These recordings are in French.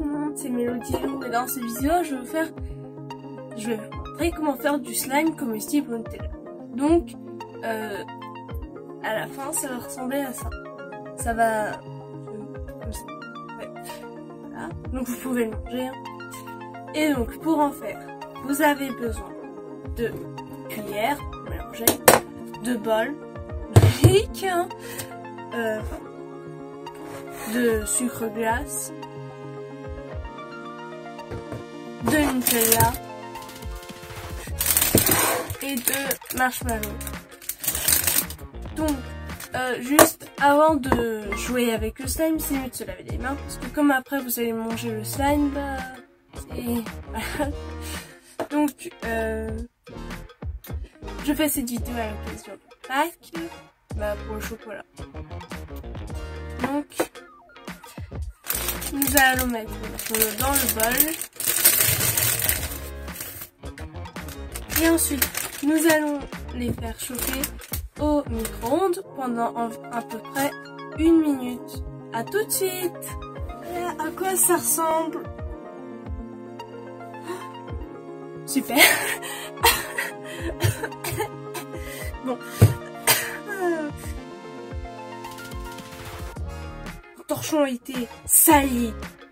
tout le monde, c'est Mélodie. Et dans cette vidéo, je vais vous montrer comment faire du slime comestible au Nutella. Donc, à la fin, ça va ressembler à ça. Ça va comme ça. Ouais. Voilà. Donc, vous pouvez le manger. Hein. Et donc, pour en faire, vous avez besoin de cuillères pour mélanger, de bols, de briques, hein, de sucre glace, de Nutella et de marshmallow. Donc, juste avant de jouer avec le slime, c'est mieux de se laver les mains parce que comme après vous allez manger le slime, bah, et voilà. Donc, je fais cette vidéo à l'occasion de Pâques, bah, pour le chocolat. Donc, nous allons mettre dans le bol. Et ensuite, nous allons les faire chauffer au micro-ondes pendant à peu près 1 minute. A tout de suite. À quoi ça ressemble? Super. Bon. Le torchon a été sali.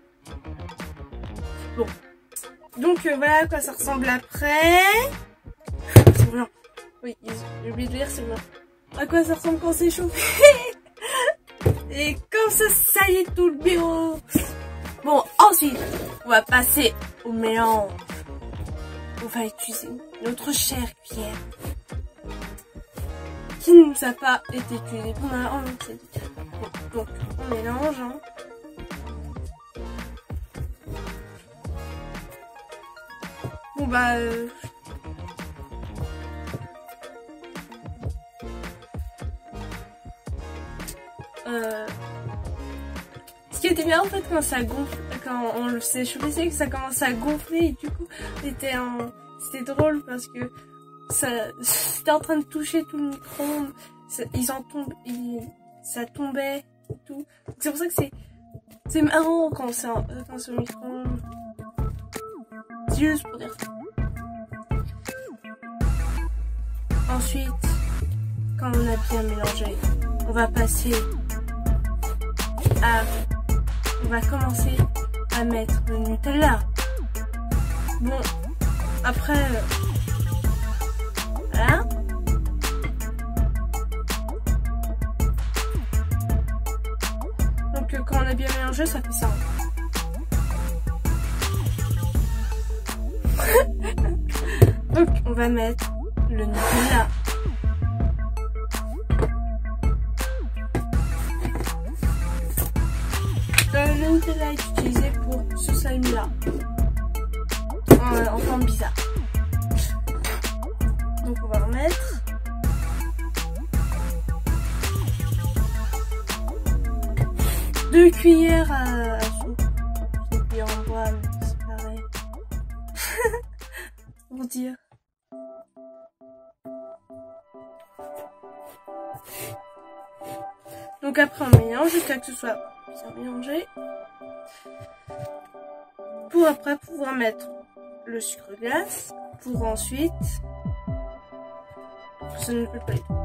Bon. Donc voilà à quoi ça ressemble après. C'est blanc. Oui, j'ai oublié de dire c'est blanc. À quoi ça ressemble quand c'est chauffé. Et quand ça salit tout le bureau. Bon, ensuite, on va passer au mélange. On va utiliser notre chère cuillère qui ne nous a pas été utilisée pendant cette vidéo. Donc, on mélange. Hein. Bon bah... Ce qui était bien en fait quand ça gonfle, quand on le faisait chauffer, c'est que ça commençait à gonfler et du coup c'était drôle parce que c'était en train de toucher tout le micro-ondes, ça tombait et tout. C'est pour ça que c'est marrant quand c'est au micro-ondes. C'est juste pour dire ça. Ensuite, quand on a bien mélangé, on va commencer à mettre le Nutella. Bon, après, voilà. Donc quand on a bien mélangé, ça fait ça. Donc on va mettre le Nutella. Le Nutella est utilisé pour ce slime là en forme bizarre. Donc on va en mettre. Deux cuillères à soupe. Une cuillère en bois, mais c'est pareil. Pour dire. Donc après on mélange jusqu'à que ce soit bien mélangé. Pour après pouvoir mettre le sucre glace. Pour ensuite... Ça ne peut pas être.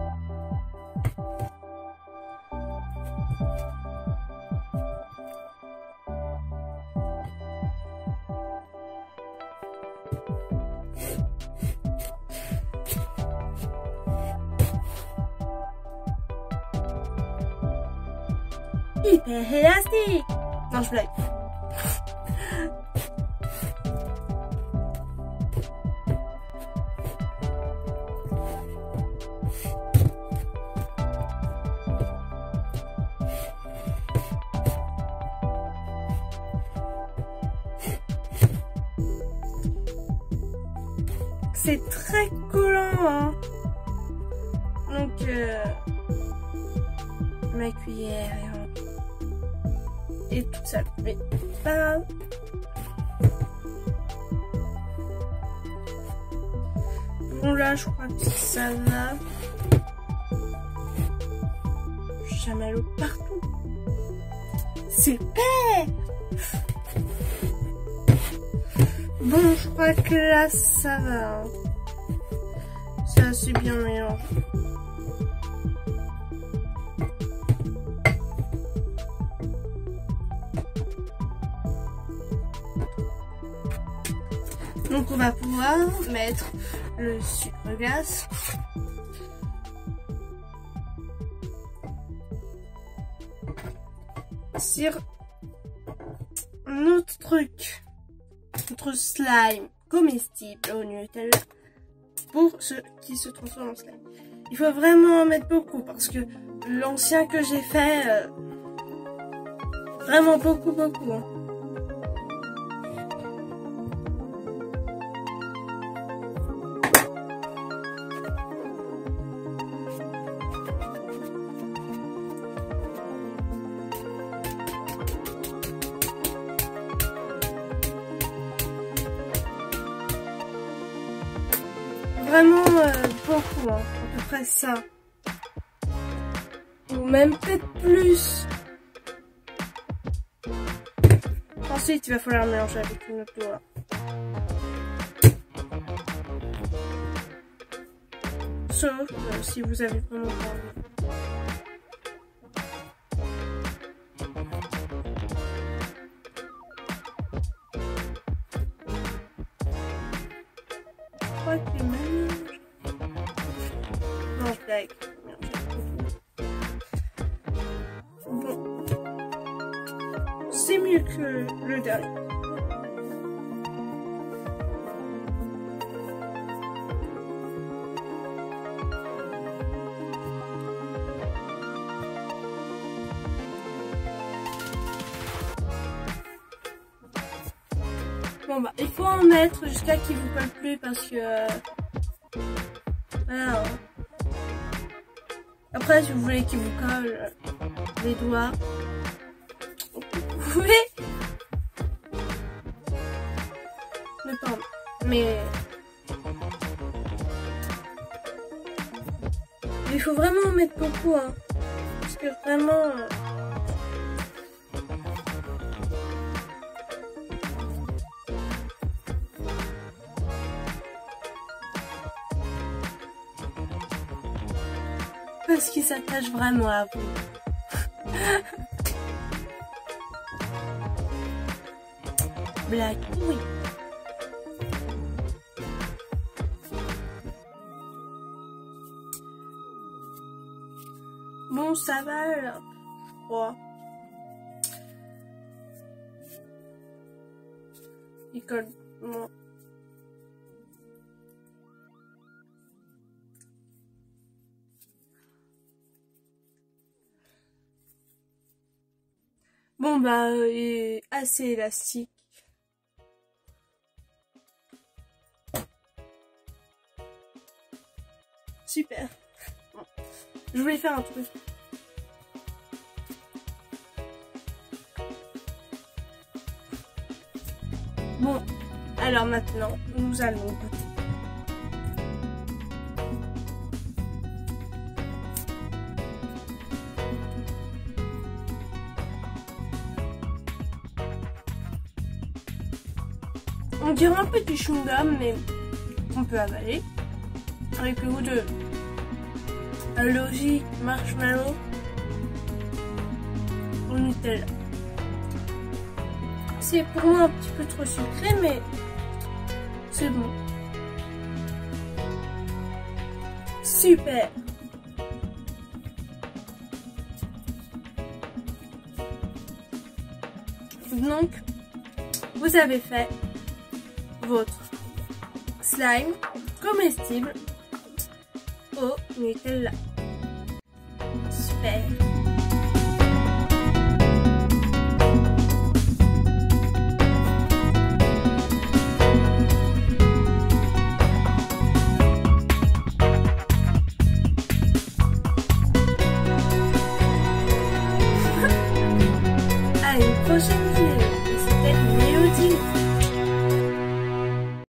Hyper élastique. Non, je blague. C'est très collant, hein. Donc, ma cuillère est toute seule, mais c'est pas grave. Bon là, je crois que ça va. Chamallow partout. Super. Bon, je crois que là, ça va. C'est assez bien mélangé. Donc on va pouvoir mettre le sucre glace. Sur notre truc, notre slime comestible au Nutella pour ceux qui se transforment en slime. Il faut vraiment en mettre beaucoup parce que l'ancien que j'ai fait, vraiment beaucoup. Hein. Vraiment beaucoup, hein, à peu près ça. Ou même peut-être plus. Ensuite, il va falloir mélanger avec une autre doigt. Sauf si vous avez vraiment pas envie. Je crois que même... Non, je blague. Bon. C'est mieux que le dernier. Bon bah, il faut en mettre jusqu'à qu'il vous colle plus parce que... voilà. Après, si vous voulez qu'il vous colle les doigts, vous pouvez. Mais pas. Mais... il faut vraiment en mettre beaucoup, hein. Parce que vraiment... parce qu'il s'attache vraiment à vous. Blague, oui. Bon, ça va là, je crois. Il colle. Non. Bon bah, il est assez élastique. Super. Bon. Je voulais faire un truc. Bon, alors maintenant, nous allons goûter. On dirait un peu du chewing-gum, mais on peut avaler. Avec le goût de logique marshmallow au Nutella. C'est pour moi un petit peu trop sucré, mais c'est bon. Super. Donc, vous avez fait votre slime comestible au Nutella. Super.